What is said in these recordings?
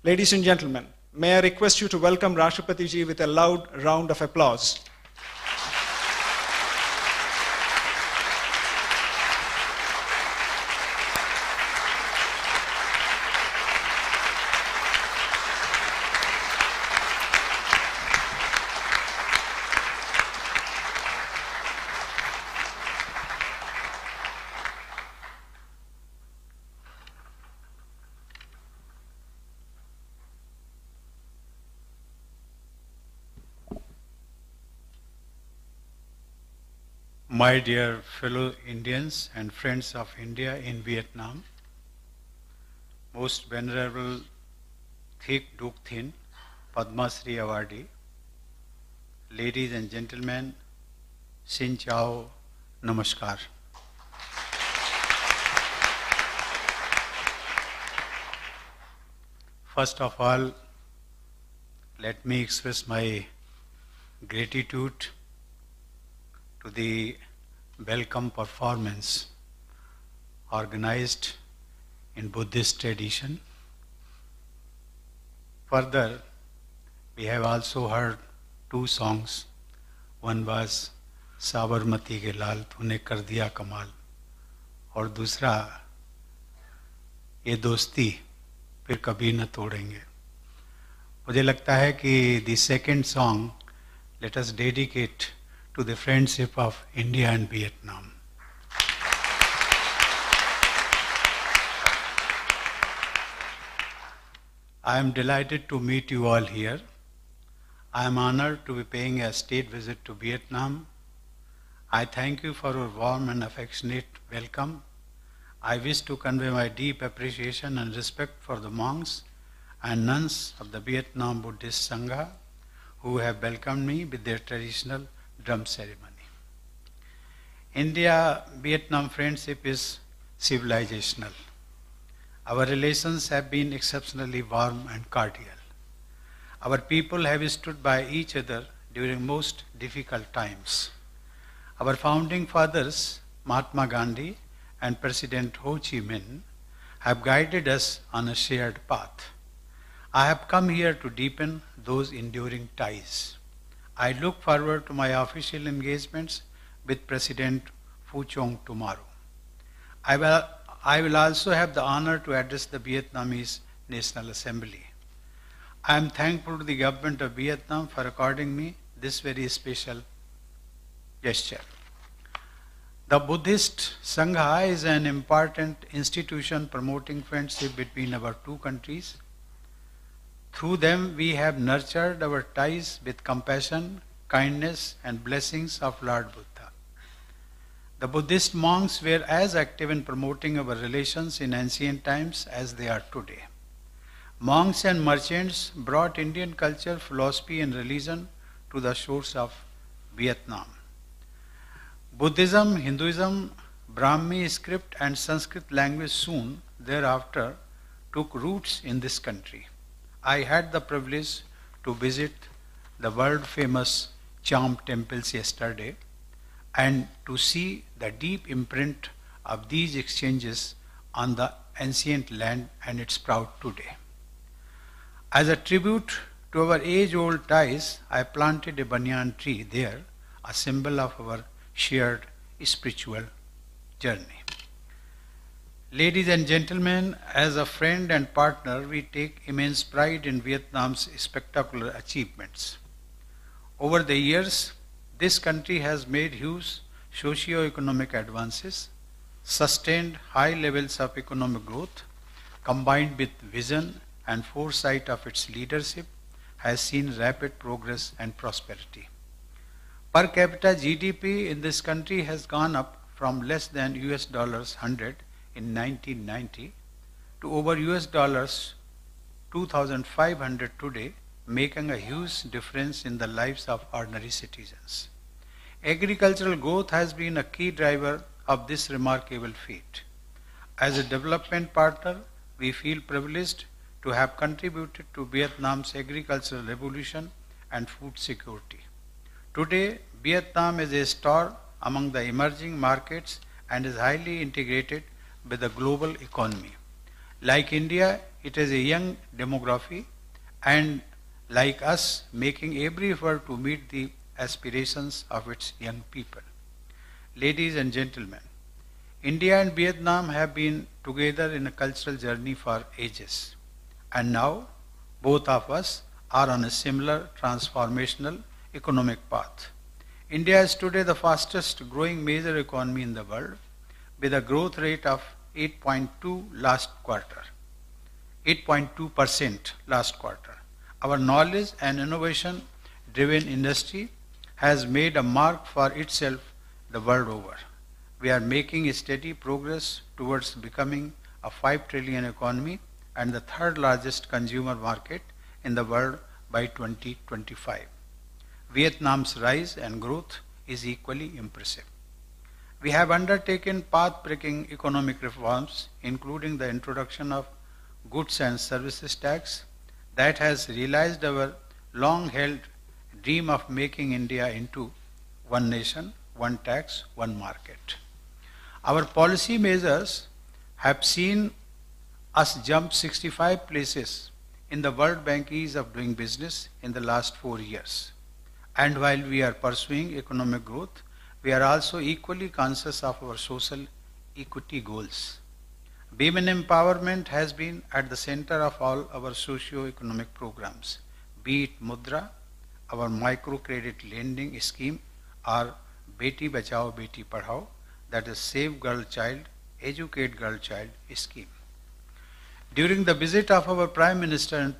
Ladies and gentlemen, may I request you to welcome Rashtrapati ji with a loud round of applause. My dear fellow Indians and friends of India in Vietnam, most venerable Thich Duc Thin, Padma Shri awardee, ladies and gentlemen, Xin Chào, Namaskar. First of all, let me express my gratitude to the welcome performance organized in Buddhist tradition. Further, we have also heard two songs. One was Sabarmati के लाल तूने कर दिया कमाल, और दूसरा ये दोस्ती फिर कभी न तोड़ेंगे. मुझे लगता है कि the second song let us dedicate to the friendship of India and Vietnam. I am delighted to meet you all here. I am honored to be paying a state visit to Vietnam. I thank you for your warm and affectionate welcome. I wish to convey my deep appreciation and respect for the monks and nuns of the Vietnam Buddhist Sangha who have welcomed me with their traditional drum ceremony. India-Vietnam friendship is civilizational. Our relations have been exceptionally warm and cordial. Our people have stood by each other during most difficult times. Our founding fathers, Mahatma Gandhi and President Ho Chi Minh, have guided us on a shared path. I have come here to deepen those enduring ties. I look forward to my official engagements with President Phu Trong tomorrow. I will also have the honor to address the Vietnamese National Assembly. I am thankful to the government of Vietnam for according me this very special gesture. The Buddhist Sangha is an important institution promoting friendship between our two countries. Through them, we have nurtured our ties with compassion, kindness, and blessings of Lord Buddha. The Buddhist monks were as active in promoting our relations in ancient times as they are today. Monks and merchants brought Indian culture, philosophy, and religion to the shores of Vietnam. Buddhism, Hinduism, Brahmi script, and Sanskrit language soon thereafter took roots in this country. I had the privilege to visit the world-famous charm temples yesterday and to see the deep imprint of these exchanges on the ancient land and its proud today. As a tribute to our age-old ties, I planted a banyan tree there, a symbol of our shared spiritual journey. Ladies and gentlemen, as a friend and partner, we take immense pride in Vietnam's spectacular achievements. Over the years, this country has made huge socio-economic advances, sustained high levels of economic growth, combined with vision and foresight of its leadership, has seen rapid progress and prosperity. Per capita GDP in this country has gone up from less than US dollars 100 in 1990 to over US dollars 2,500 today, making a huge difference in the lives of ordinary citizens. Agricultural growth has been a key driver of this remarkable feat. As a development partner, we feel privileged to have contributed to Vietnam's agricultural revolution and food security. Today, Vietnam is a star among the emerging markets and is highly integrated with the global economy. Like India, it is a young demography and, like us, making every effort to meet the aspirations of its young people. Ladies and gentlemen, India and Vietnam have been together in a cultural journey for ages, and now both of us are on a similar transformational economic path. India is today the fastest growing major economy in the world with a growth rate of 8.2% last quarter. Our knowledge and innovation driven industry has made a mark for itself the world over. We are making steady progress towards becoming a 5 trillion economy and the third largest consumer market in the world by 2025. Vietnam's rise and growth is equally impressive. We have undertaken path-breaking economic reforms, including the introduction of goods and services tax that has realized our long-held dream of making India into one nation, one tax, one market. Our policy measures have seen us jump 65 places in the World Bank Ease of Doing Business in the last 4 years. And while we are pursuing economic growth, we are also equally conscious of our social equity goals. Women empowerment has been at the center of all our socio-economic programs, be it Mudra, our microcredit lending scheme, or Beti Bachao Beti Padhao, that is Save Girl Child, Educate Girl Child scheme. During the visit of our Prime Minister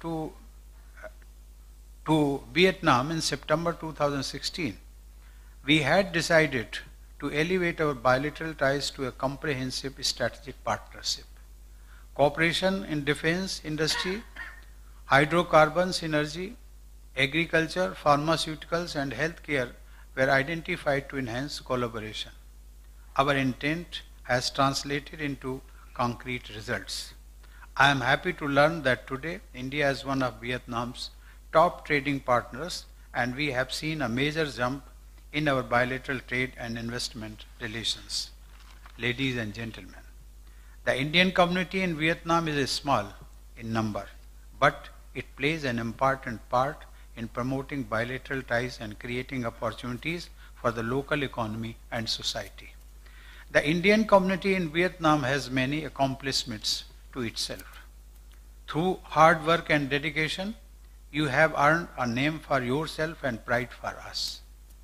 to Vietnam in September 2016, we had decided to elevate our bilateral ties to a comprehensive strategic partnership. Cooperation in defense industry, hydrocarbons, energy, agriculture, pharmaceuticals and healthcare were identified to enhance collaboration. Our intent has translated into concrete results. I am happy to learn that today India is one of Vietnam's top trading partners and we have seen a major jump in our bilateral trade and investment relations. Ladies and gentlemen, the Indian community in Vietnam is small in number, but it plays an important part in promoting bilateral ties and creating opportunities for the local economy and society. The Indian community in Vietnam has many accomplishments to itself. Through hard work and dedication, you have earned a name for yourself and pride for us.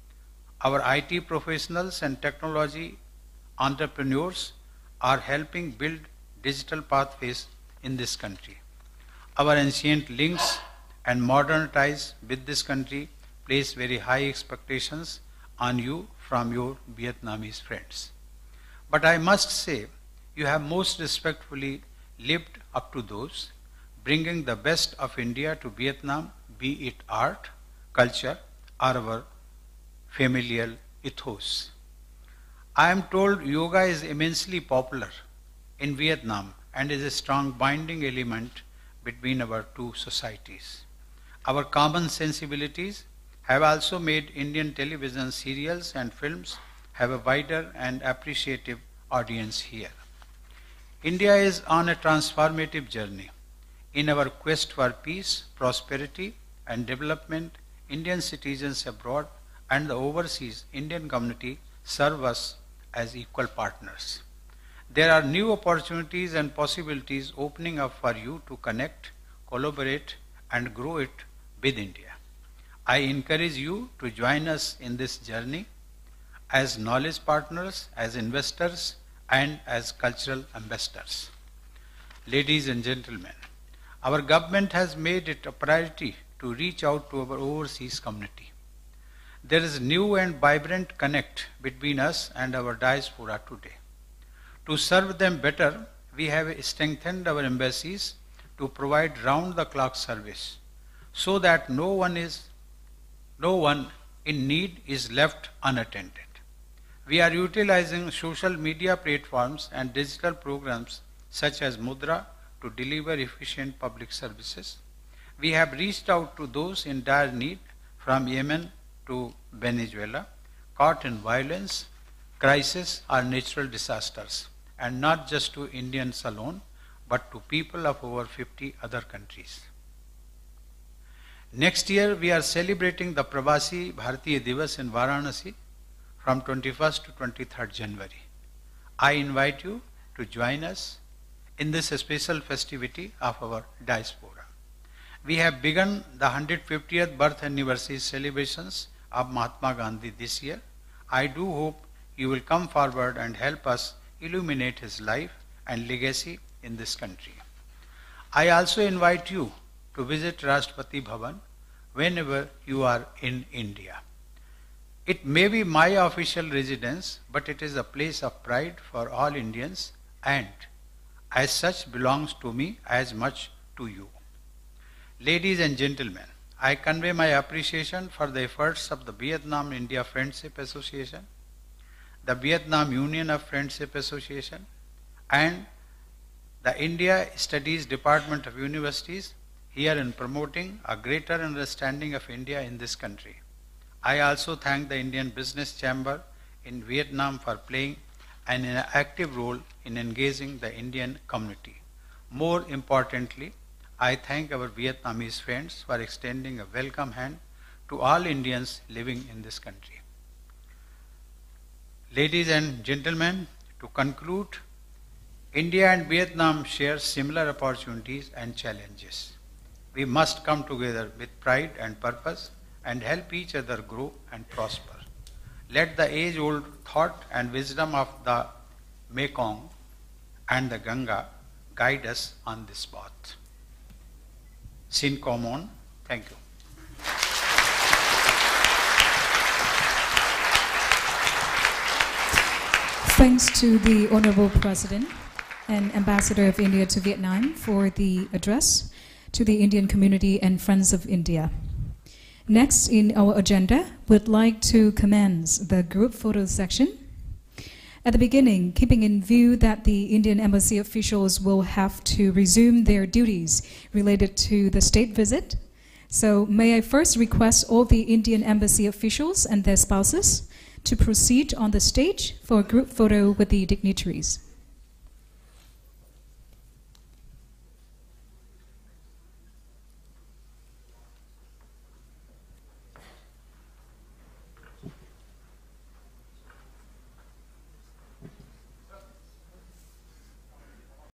Our IT professionals and technology entrepreneurs are helping build digital pathways in this country. Our ancient links and modern ties with this country place very high expectations on you from your Vietnamese friends. But I must say, you have most respectfully lived up to those, bringing the best of India to Vietnam, be it art, culture, or our familial ethos. I am told yoga is immensely popular in Vietnam and is a strong binding element between our two societies. Our common sensibilities have also made Indian television serials and films have a wider and appreciative audience here. India is on a transformative journey. In our quest for peace, prosperity, and development, Indian citizens abroad and the overseas Indian community serve us as equal partners. There are new opportunities and possibilities opening up for you to connect, collaborate, and grow it with India. I encourage you to join us in this journey as knowledge partners, as investors, and as cultural ambassadors. Ladies and gentlemen, our government has made it a priority to reach out to our overseas community. There is new and vibrant connect between us and our diaspora today. To serve them better, we have strengthened our embassies to provide round-the-clock service so that no one in need is left unattended. We are utilizing social media platforms and digital programs such as Mudra to deliver efficient public services. We have reached out to those in dire need from Yemen to Venezuela, caught in violence, crisis or natural disasters, and not just to Indians alone, but to people of over 50 other countries. Next year, we are celebrating the Pravasi Bharatiya Divas in Varanasi from 21st to 23rd January. I invite you to join us in this special festivity of our diaspora. We have begun the 150th birth anniversary celebrations of Mahatma Gandhi this year. I do hope you will come forward and help us illuminate his life and legacy in this country. I also invite you to visit Rashtrapati Bhavan whenever you are in India. It may be my official residence, but it is a place of pride for all Indians and as such belongs to me as much to you. Ladies and gentlemen, I convey my appreciation for the efforts of the Vietnam-India Friendship Association, the Vietnam Union of Friendship Association, and the India Studies Department of Universities here in promoting a greater understanding of India in this country. I also thank the Indian Business Chamber in Vietnam for playing an active role in engaging the Indian community. More importantly, I thank our Vietnamese friends for extending a welcome hand to all Indians living in this country. Ladies and gentlemen, to conclude, India and Vietnam share similar opportunities and challenges. We must come together with pride and purpose and help each other grow and prosper. Let the age-old thought and wisdom of the Mekong and the Ganga guide us on this path. Sin Common, thank you. Thanks to the Honorable President and Ambassador of India to Vietnam for the address to the Indian community and Friends of India. Next in our agenda, we'd like to commence the group photo section. At the beginning, keeping in view that the Indian embassy officials will have to resume their duties related to the state visit, so may I first request all the Indian embassy officials and their spouses to proceed on the stage for a group photo with the dignitaries.